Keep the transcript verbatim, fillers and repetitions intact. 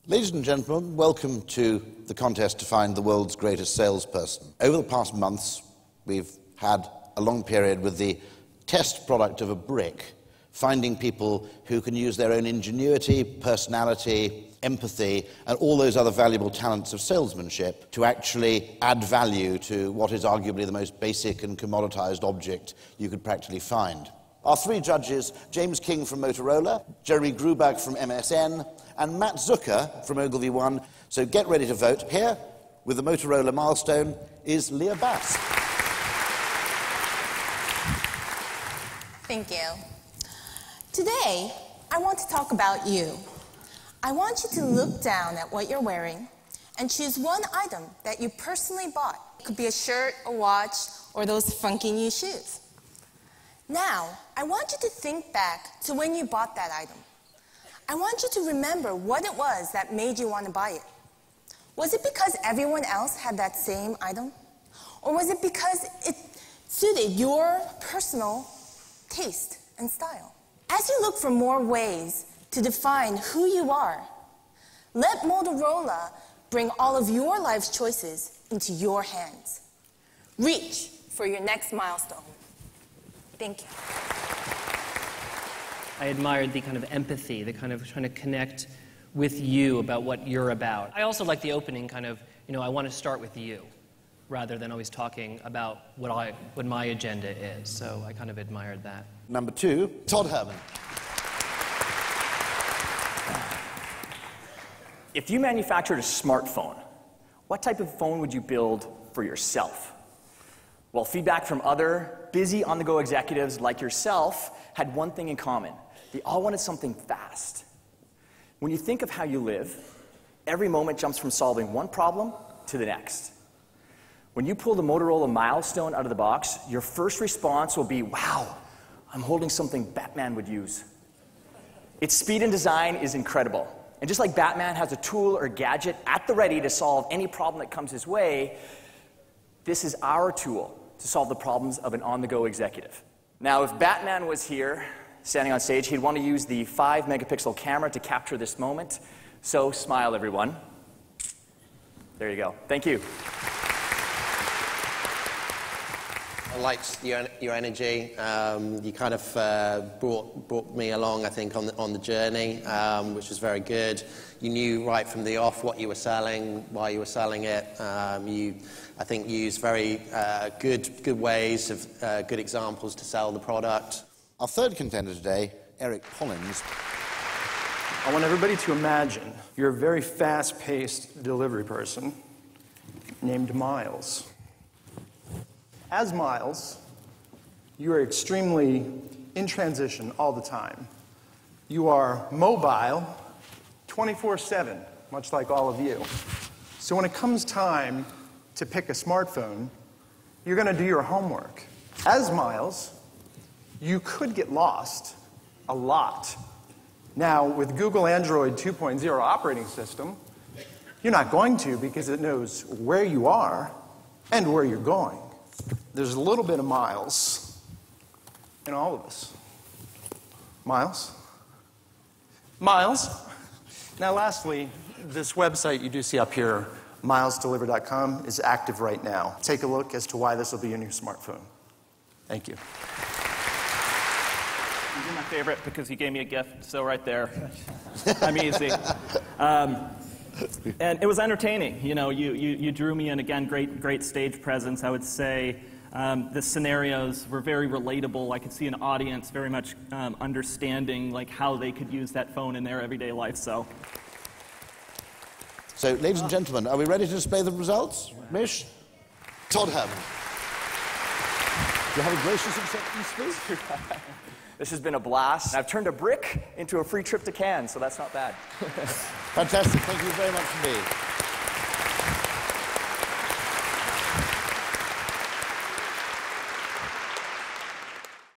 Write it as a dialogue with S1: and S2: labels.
S1: Ladies and gentlemen, welcome to the contest to find the world's greatest salesperson. Over the past months, we've had a long period with the test product of a brick, finding people who can use their own ingenuity, personality, empathy, and all those other valuable talents of salesmanship to actually add value to what is arguably the most basic and commoditized object you could practically find. Our three judges, James King from Motorola, Jeremy Grubach from M S N, and Matt Zucker from Ogilvy One. So get ready to vote. Here, with the Motorola milestone, is Leah Bass.
S2: Thank you. Today, I want to talk about you. I want you to look down at what you're wearing and choose one item that you personally bought. It could be a shirt, a watch, or those funky new shoes. Now, I want you to think back to when you bought that item. I want you to remember what it was that made you want to buy it. Was it because everyone else had that same item? Or was it because it suited your personal taste and style? As you look for more ways to define who you are, let Motorola bring all of your life's choices into your hands. Reach for your next milestone. Thank you.
S3: I admired the kind of empathy, the kind of trying to connect with you about what you're about. I also like the opening kind of, you know, I want to start with you, rather than always talking about what, I, what my agenda is. So I kind of admired that.
S1: Number two, Todd Herman.
S4: If you manufactured a smartphone, what type of phone would you build for yourself? Well, feedback from other busy on-the-go executives like yourself had one thing in common. They all wanted something fast. When you think of how you live, every moment jumps from solving one problem to the next. When you pull the Motorola milestone out of the box, your first response will be, wow, I'm holding something Batman would use. Its speed and design is incredible. And just like Batman has a tool or gadget at the ready to solve any problem that comes his way, this is our tool to solve the problems of an on-the-go executive. Now, if Batman was here, standing on stage, he'd want to use the five megapixel camera to capture this moment. So smile, everyone. There you go. Thank you.
S5: I liked your, your energy. Um, you kind of uh, brought, brought me along, I think, on the, on the journey, um, which was very good. You knew right from the off what you were selling, why you were selling it. Um, you, I think, used very uh, good, good ways of uh, good examples to sell the product.
S1: Our third contender today, Eric Pollins.
S6: I want everybody to imagine you're a very fast-paced delivery person named Miles. As Miles, you are extremely in transition all the time. You are mobile twenty-four seven, much like all of you. So when it comes time to pick a smartphone, you're going to do your homework. As Miles, you could get lost a lot. Now, with Google Android two point oh operating system, you're not going to because it knows where you are and where you're going. There's a little bit of Miles in all of us. Miles? Miles? Now, lastly, this website you do see up here, miles deliver dot com, is active right now. Take a look as to why this will be in your smartphone. Thank you.
S4: You're my favorite because you gave me a gift, so right there. I'm easy. Um, and it was entertaining. You know, you, you, you drew me in, again, great, great stage presence. I would say um, the scenarios were very relatable. I could see an audience very much um, understanding like how they could use that phone in their everyday life. So,
S1: So, ladies and gentlemen, are we ready to display the results? Mish? Todd Herman. Do you have a gracious acceptance, please?
S4: this has been a blast. I've turned a brick into a free trip to Cannes, so that's not bad.
S1: Fantastic. Thank you very much indeed.